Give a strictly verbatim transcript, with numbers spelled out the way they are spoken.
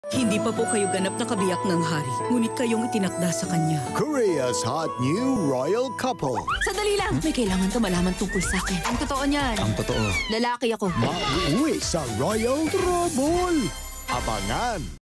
Hindi pa po kayo ganap na kabiyak ng hari, ngunit kayong itinakda sa kanya. Korea's hot new royal couple. Sandali lang! May kailangan to malaman tungkol sa akin. Ang totoo niyan. Ang totoo. Lalaki ako. Mauuwi sa Royal Trouble. Abangan!